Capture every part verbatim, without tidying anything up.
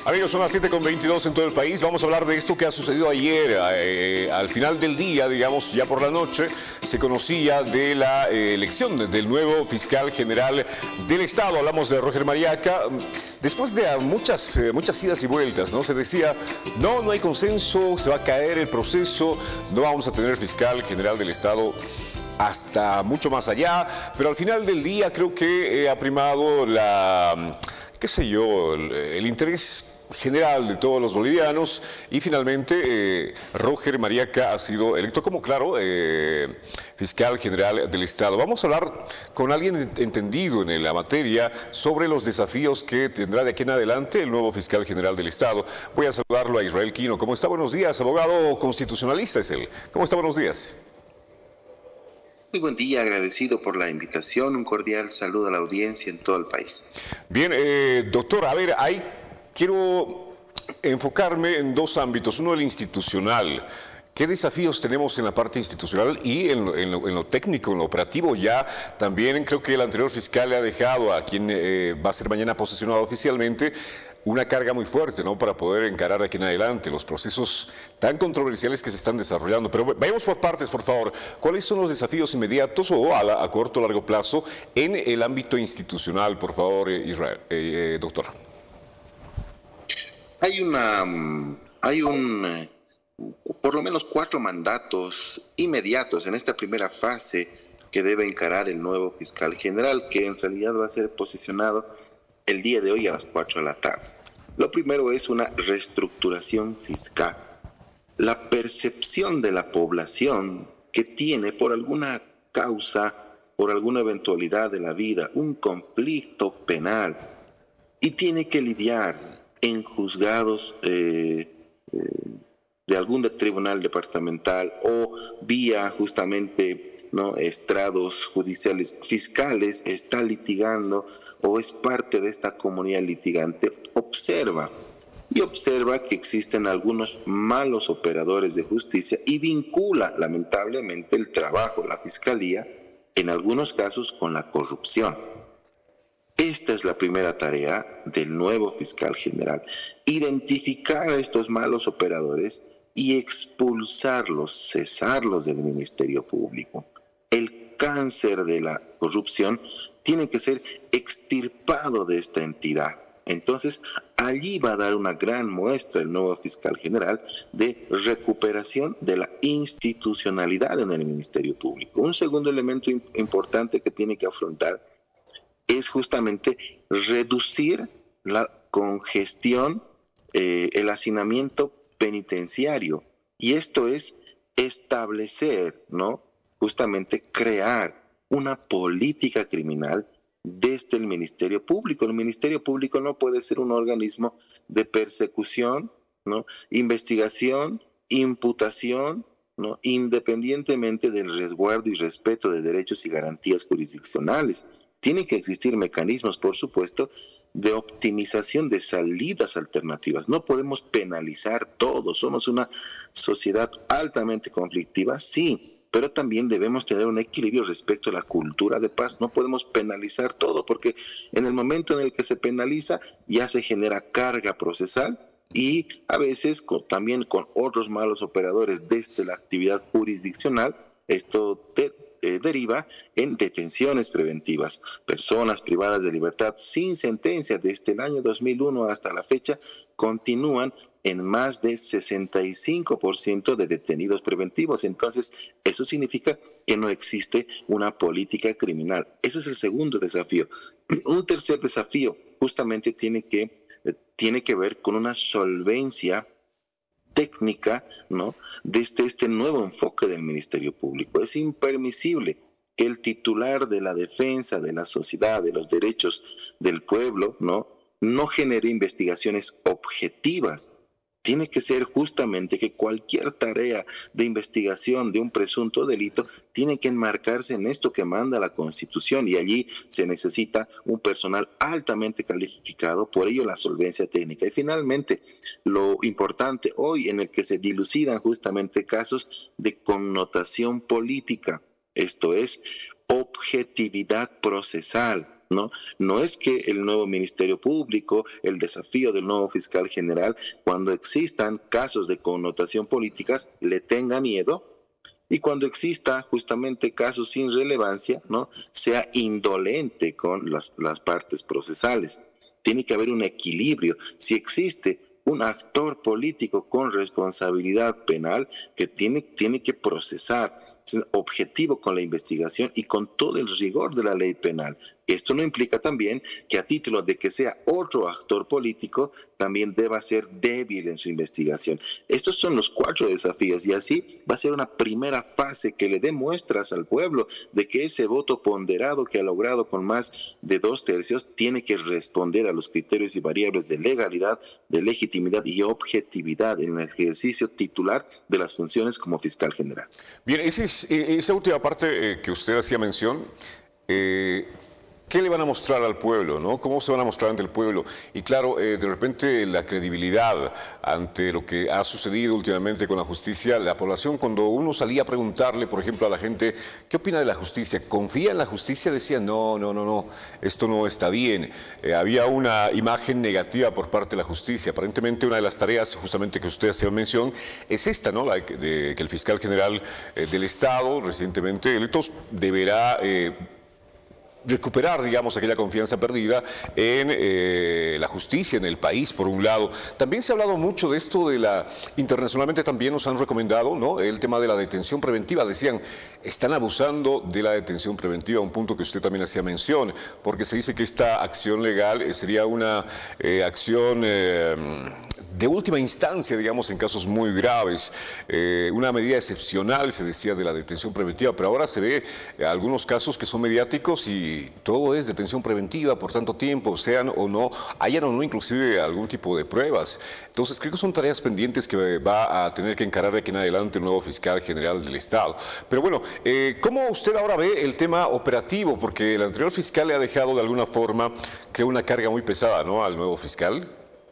Amigos, son las siete con veintidós en todo el país. Vamos a hablar de esto que ha sucedido ayer. Eh, al final del día, digamos, ya por la noche, se conocía de la eh, elección del nuevo fiscal general del Estado. Hablamos de Roger Mariaca. Después de muchas, eh, muchas idas y vueltas, ¿no? Se decía, no, no hay consenso, se va a caer el proceso, no vamos a tener fiscal general del Estado hasta mucho más allá. Pero al final del día creo que eh, ha primado la, qué sé yo, el, el interés general de todos los bolivianos y finalmente eh, Roger Mariaca ha sido electo como, claro, eh, fiscal general del Estado. Vamos a hablar con alguien entendido en la materia sobre los desafíos que tendrá de aquí en adelante el nuevo fiscal general del Estado. Voy a saludarlo a Israel Quino. ¿Cómo está? Buenos días, abogado constitucionalista es él. ¿Cómo está? Buenos días. Muy buen día, agradecido por la invitación. Un cordial saludo a la audiencia en todo el país. Bien, eh, doctor, a ver, hay... Quiero enfocarme en dos ámbitos. Uno, el institucional. ¿Qué desafíos tenemos en la parte institucional y en lo, en lo, en lo técnico, en lo operativo? Ya también creo que el anterior fiscal le ha dejado a quien eh, va a ser mañana posesionado oficialmente una carga muy fuerte, ¿no? Para poder encarar de aquí en adelante los procesos tan controversiales que se están desarrollando. Pero vayamos por partes, por favor. ¿Cuáles son los desafíos inmediatos o a, la, a corto o largo plazo en el ámbito institucional, por favor, Israel, eh, eh, doctor? Hay una, hay un, eh, por lo menos cuatro mandatos inmediatos en esta primera fase que debe encarar el nuevo fiscal general, que en realidad va a ser posicionado el día de hoy a las cuatro de la tarde. Lo primero es una reestructuración fiscal. La percepción de la población que tiene por alguna causa, por alguna eventualidad de la vida, un conflicto penal y tiene que lidiar en juzgados eh, eh, de algún de tribunal departamental o vía justamente no estrados judiciales fiscales, está litigando o es parte de esta comunidad litigante, observa y observa que existen algunos malos operadores de justicia y vincula lamentablemente el trabajo de la fiscalía en algunos casos con la corrupción. Esta es la primera tarea del nuevo fiscal general, identificar a estos malos operadores y expulsarlos, cesarlos del Ministerio Público. El cáncer de la corrupción tiene que ser extirpado de esta entidad. Entonces, allí va a dar una gran muestra el nuevo fiscal general de recuperación de la institucionalidad en el Ministerio Público. Un segundo elemento importante que tiene que afrontar es justamente reducir la congestión, eh, el hacinamiento penitenciario. Y esto es establecer, ¿no? Justamente crear una política criminal desde el Ministerio Público. El Ministerio Público no puede ser un organismo de persecución, ¿no? Investigación, imputación, ¿no? Independientemente del resguardo y respeto de derechos y garantías jurisdiccionales. Tienen que existir mecanismos, por supuesto, de optimización de salidas alternativas. No podemos penalizar todo. Somos una sociedad altamente conflictiva, sí, pero también debemos tener un equilibrio respecto a la cultura de paz. No podemos penalizar todo, porque en el momento en el que se penaliza ya se genera carga procesal y a veces con, también con otros malos operadores desde la actividad jurisdiccional, esto te, eh, deriva en detenciones preventivas. Personas privadas de libertad sin sentencia desde el año dos mil uno hasta la fecha continúan en más de sesenta y cinco por ciento de detenidos preventivos. Entonces, eso significa que no existe una política criminal. Ese es el segundo desafío. Un tercer desafío justamente tiene que, tiene que ver con una solvencia técnica, ¿no?, desde este nuevo enfoque del Ministerio Público. Es impermisible que el titular de la defensa de la sociedad, de los derechos del pueblo, ¿no?, no genere investigaciones objetivas. Tiene que ser justamente que cualquier tarea de investigación de un presunto delito tiene que enmarcarse en esto que manda la Constitución, y allí se necesita un personal altamente calificado, por ello la solvencia técnica. Y finalmente, lo importante hoy en el que se dilucidan justamente casos de connotación política, esto es objetividad procesal. ¿no? No es que el nuevo Ministerio Público, el desafío del nuevo fiscal general, cuando existan casos de connotación políticas, le tenga miedo, y cuando exista justamente casos sin relevancia, ¿no?, sea indolente con las, las partes procesales. Tiene que haber un equilibrio. Si existe un actor político con responsabilidad penal que tiene, tiene que procesar, objetivo con la investigación y con todo el rigor de la ley penal. Esto no implica también que a título de que sea otro actor político también deba ser débil en su investigación. Estos son los cuatro desafíos y así va a ser una primera fase que le dé muestras al pueblo de que ese voto ponderado que ha logrado con más de dos tercios tiene que responder a los criterios y variables de legalidad, de legitimidad y objetividad en el ejercicio titular de las funciones como fiscal general. Bien, ese es esa última parte eh, que usted hacía mención, eh, ¿qué le van a mostrar al pueblo, no? ¿Cómo se van a mostrar ante el pueblo? Y claro, eh, de repente la credibilidad ante lo que ha sucedido últimamente con la justicia, la población cuando uno salía a preguntarle, por ejemplo, a la gente, ¿qué opina de la justicia? ¿Confía en la justicia? Decía, no, no, no, no, esto no está bien. Eh, había una imagen negativa por parte de la justicia. Aparentemente una de las tareas justamente que usted hacía mención es esta, ¿no? La de, de que el fiscal general eh, del Estado, recientemente electo, deberá Eh, recuperar, digamos, aquella confianza perdida en eh, la justicia, en el país, por un lado. También se ha hablado mucho de esto de la... Internacionalmente también nos han recomendado, ¿no?, el tema de la detención preventiva. Decían, están abusando de la detención preventiva, un punto que usted también hacía mención, porque se dice que esta acción legal eh, sería una eh, acción... Eh, de última instancia, digamos, en casos muy graves, eh, una medida excepcional, se decía, de la detención preventiva, pero ahora se ve eh, algunos casos que son mediáticos y todo es detención preventiva por tanto tiempo, sean o no, hayan o no inclusive algún tipo de pruebas. Entonces creo que son tareas pendientes que va a tener que encarar de aquí en adelante el nuevo fiscal general del Estado. Pero bueno, eh, ¿cómo usted ahora ve el tema operativo? Porque el anterior fiscal le ha dejado de alguna forma que una carga muy pesada, ¿no?, al nuevo fiscal.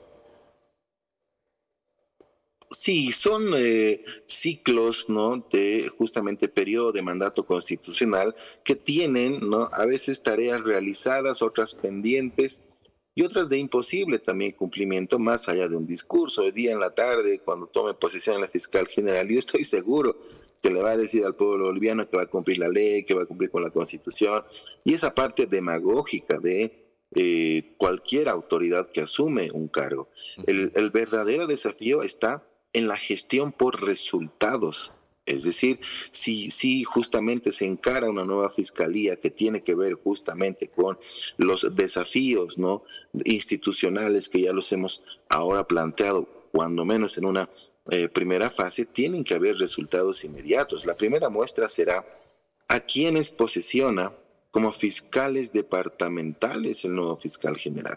Sí, son eh, ciclos, ¿no?, de justamente periodo de mandato constitucional que tienen, ¿no?, a veces tareas realizadas, otras pendientes y otras de imposible también cumplimiento, más allá de un discurso. Hoy día en la tarde, cuando tome posesión la fiscal general, yo estoy seguro que le va a decir al pueblo boliviano que va a cumplir la ley, que va a cumplir con la Constitución, y esa parte demagógica de eh, cualquier autoridad que asume un cargo. El, el verdadero desafío está en la gestión por resultados. Es decir, si, si justamente se encara una nueva fiscalía que tiene que ver justamente con los desafíos, ¿no?, institucionales que ya los hemos ahora planteado, cuando menos en una eh, primera fase, tienen que haber resultados inmediatos. La primera muestra será a quienes posesiona como fiscales departamentales el nuevo fiscal general.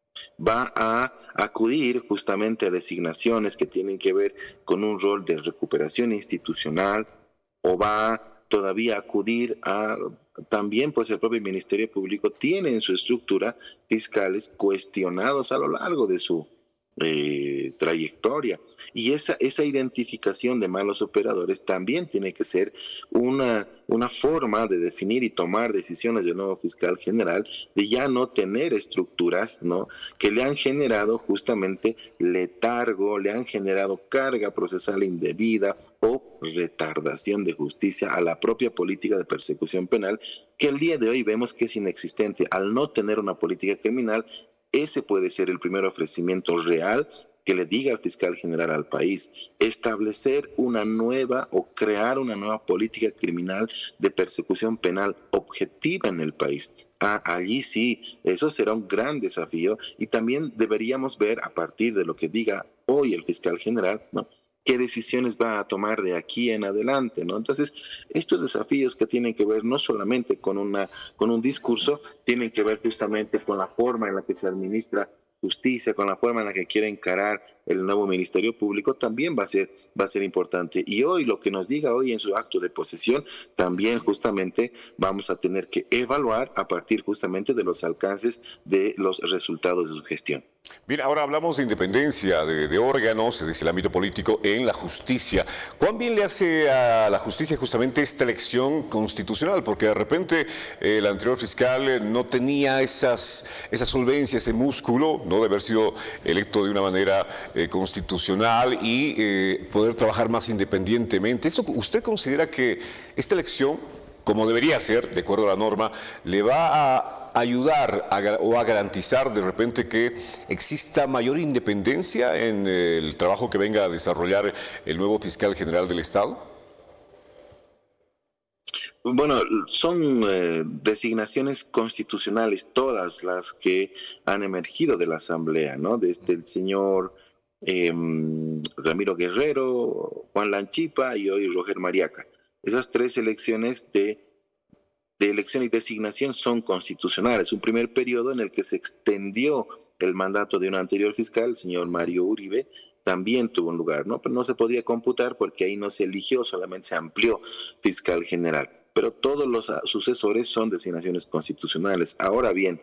Va a acudir justamente a designaciones que tienen que ver con un rol de recuperación institucional, o va todavía a acudir a también, pues el propio Ministerio Público tiene en su estructura fiscales cuestionados a lo largo de su eh, trayectoria, y esa, esa identificación de malos operadores también tiene que ser una, una forma de definir y tomar decisiones del nuevo fiscal general, de ya no tener estructuras, ¿no?, que le han generado justamente letargo, le han generado carga procesal indebida o retardación de justicia a la propia política de persecución penal, que el día de hoy vemos que es inexistente. Al no tener una política criminal, ese puede ser el primer ofrecimiento real que le diga al fiscal general al país: establecer una nueva o crear una nueva política criminal de persecución penal objetiva en el país. Ah, allí sí, eso será un gran desafío, y también deberíamos ver, a partir de lo que diga hoy el fiscal general, ¿no?, qué decisiones va a tomar de aquí en adelante, ¿no? Entonces, estos desafíos que tienen que ver no solamente con, una, con un discurso, tienen que ver justamente con la forma en la que se administra justicia, con la forma en la que quiere encarar el nuevo Ministerio Público, también va a ser, va a ser importante. Y hoy, lo que nos diga hoy en su acto de posesión, también justamente vamos a tener que evaluar a partir justamente de los alcances de los resultados de su gestión. Bien, ahora hablamos de independencia de, de órganos desde el ámbito político en la justicia. ¿Cuán bien le hace a la justicia justamente esta elección constitucional? Porque de repente eh, el anterior fiscal eh, no tenía esas, esa solvencia, ese músculo, ¿no?, de haber sido electo de una manera eh, constitucional y eh, poder trabajar más independientemente. ¿Esto, usted considera que esta elección, como debería ser, de acuerdo a la norma, le va a ayudar a, o a garantizar de repente que exista mayor independencia en el trabajo que venga a desarrollar el nuevo fiscal general del Estado? Bueno, son eh, designaciones constitucionales todas las que han emergido de la Asamblea, ¿no? Desde el señor eh, Ramiro Guerrero, Juan Lanchipa y hoy Roger Mariaca. Esas tres elecciones de de elección y designación son constitucionales. Un primer periodo en el que se extendió el mandato de un anterior fiscal, el señor Mario Uribe, también tuvo un lugar, ¿no? Pero no se podía computar porque ahí no se eligió, solamente se amplió fiscal general. Pero todos los sucesores son designaciones constitucionales. Ahora bien,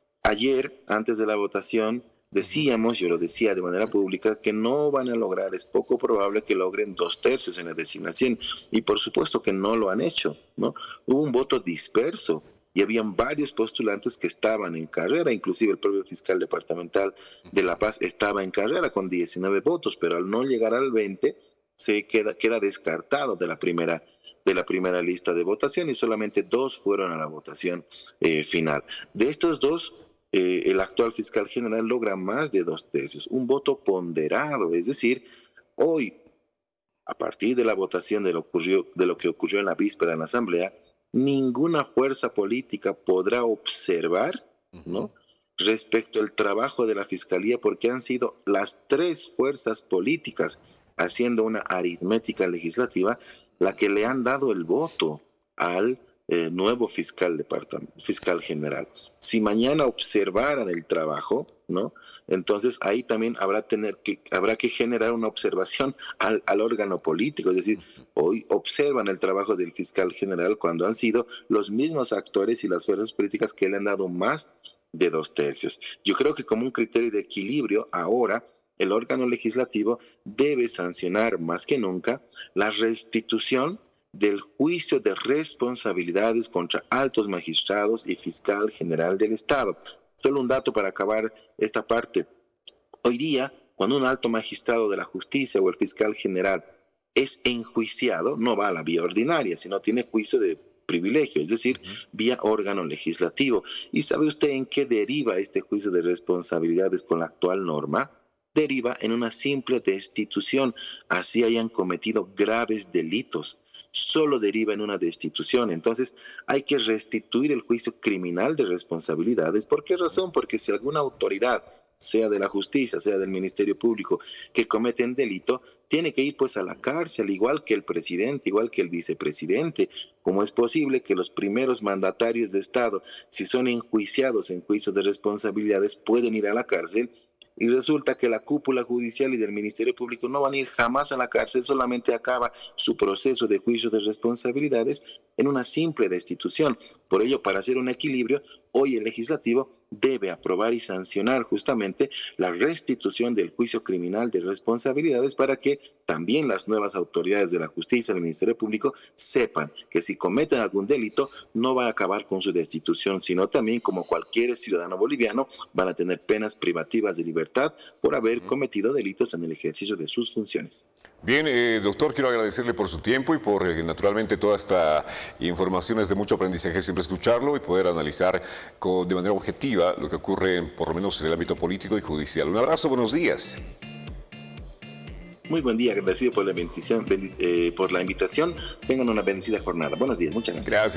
ayer, antes de la votación, decíamos, yo lo decía de manera pública, que no van a lograr, es poco probable que logren dos tercios en la designación. Y por supuesto que no lo han hecho, ¿no? Hubo un voto disperso y habían varios postulantes que estaban en carrera, inclusive el propio fiscal departamental de La Paz estaba en carrera con diecinueve votos, pero al no llegar al veinte, se queda, queda descartado de la primera de la primera lista de votación y solamente dos fueron a la votación eh, final. De estos dos, Eh, el actual fiscal general logra más de dos tercios, un voto ponderado, es decir, hoy, a partir de la votación de lo, ocurrió, de lo que ocurrió en la víspera en la Asamblea, ninguna fuerza política podrá observar, ¿no?, respecto al trabajo de la Fiscalía, porque han sido las tres fuerzas políticas, haciendo una aritmética legislativa, la que le han dado el voto al Eh, nuevo fiscal, fiscal general. Si mañana observaran el trabajo, ¿no?, entonces ahí también habrá, tener que, habrá que generar una observación al, al órgano político, es decir, hoy observan el trabajo del fiscal general cuando han sido los mismos actores y las fuerzas políticas que le han dado más de dos tercios. Yo creo que como un criterio de equilibrio, ahora el órgano legislativo debe sancionar más que nunca la restitución del juicio de responsabilidades contra altos magistrados y fiscal general del Estado. Solo un dato para acabar esta parte. Hoy día, cuando un alto magistrado de la justicia o el fiscal general es enjuiciado, no va a la vía ordinaria, sino tiene juicio de privilegio, es decir, vía órgano legislativo. ¿Y sabe usted en qué deriva este juicio de responsabilidades con la actual norma? Deriva en una simple destitución, así hayan cometido graves delitos. Solo deriva en una destitución. Entonces hay que restituir el juicio criminal de responsabilidades. ¿Por qué razón? Porque si alguna autoridad, sea de la justicia, sea del Ministerio Público, que cometen delito, tiene que ir pues a la cárcel, igual que el presidente, igual que el vicepresidente. ¿Cómo es posible que los primeros mandatarios de Estado, si son enjuiciados en juicio de responsabilidades, pueden ir a la cárcel? Y resulta que la cúpula judicial y del Ministerio Público no van a ir jamás a la cárcel, solamente acaba su proceso de juicio de responsabilidades en una simple destitución. Por ello, para hacer un equilibrio, hoy el legislativo debe aprobar y sancionar justamente la restitución del juicio criminal de responsabilidades para que también las nuevas autoridades de la justicia, del Ministerio Público, sepan que si cometen algún delito no va a acabar con su destitución, sino también, como cualquier ciudadano boliviano, van a tener penas privativas de libertad por haber cometido delitos en el ejercicio de sus funciones. Bien, eh, doctor, quiero agradecerle por su tiempo y por, eh, naturalmente, toda esta información. Es de mucho aprendizaje siempre escucharlo y poder analizar con, de manera objetiva lo que ocurre, por lo menos en el ámbito político y judicial. Un abrazo, buenos días. Muy buen día, agradecido por la, bendición, eh, por la invitación. Tengan una bendecida jornada. Buenos días, muchas gracias. Gracias.